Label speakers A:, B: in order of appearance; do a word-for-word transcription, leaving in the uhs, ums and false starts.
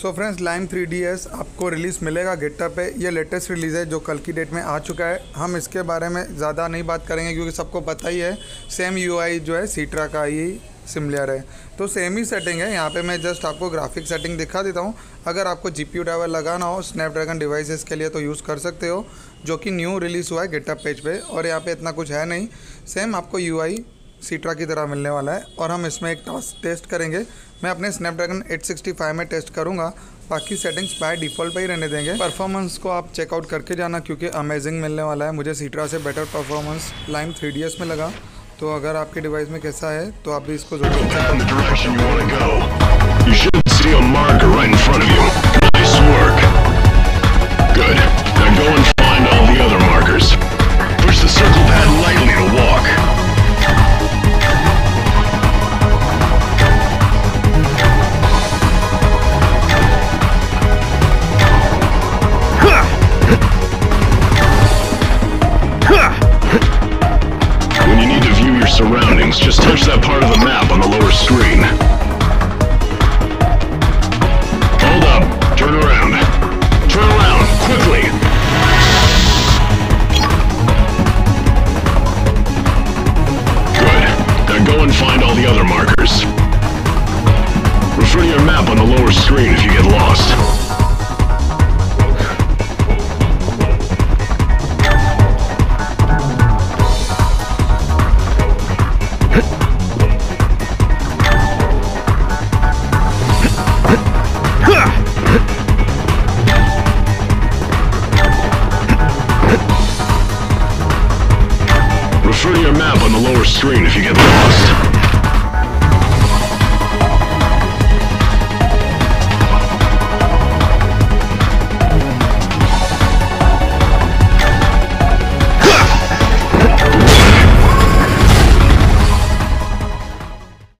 A: सो friends Lime three D S आपको release मिलेगा GitHub पे। ये लेटेस्ट रिलीज़ है जो कल की डेट में आ चुका है। हम इसके बारे में ज़्यादा नहीं बात करेंगे क्योंकि सबको पता ही है सेम यूआई जो है सीट्रा का ही सिमिलर है, तो सेम ही सेटिंग है। यहाँ पे मैं जस्ट आपको ग्राफिक सेटिंग दिखा देता हूँ। अगर आपको जीपीयू ड्राइवर लगाना हो स्नैपड्रैगन डिवाइसेस के लिए तो यूज़ कर सकते हो, जो कि न्यू रिलीज़ हुआ है गिटहब पेज पे। और यहाँ पे इतना कुछ है नहीं, सेम आपको यूआई सीट्रा की तरह मिलने वाला है। और हम इसमें एक टास्क टेस्ट करेंगे। मैं अपने स्नैपड्रैगन एट सिक्सटी फाइव में टेस्ट करूँगा, बाकी सेटिंग्स बाय डिफ़ॉल्ट पे ही रहने देंगे। परफॉर्मेंस को आप चेकआउट करके जाना क्योंकि अमेजिंग मिलने वाला है। मुझे सीट्रा से better performance Lime three D S में लगा। तो अगर आपके डिवाइस में कैसा है तो आप भी इसको जरूर
B: surroundings, just touch that part of the map on the lower screen. Hold up, turn around. Turn around, quickly! Good. Now go and find all the other markers. Refer to your map on the lower screen